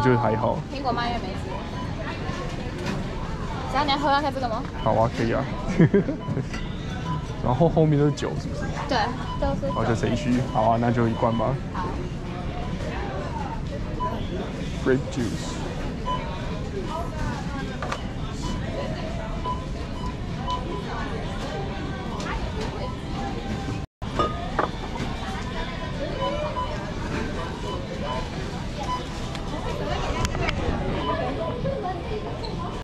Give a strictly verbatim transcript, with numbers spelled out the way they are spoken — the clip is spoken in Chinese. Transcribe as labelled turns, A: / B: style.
A: 就还好。
B: 苹果蔓越莓汁。只要你要喝看看这个吗？
A: 好啊，可以啊。然后后面都是酒，是不是？
B: 对，都是。
A: 哦，就这一区。好啊，那就一罐吧。
B: 好。
A: Grape juice。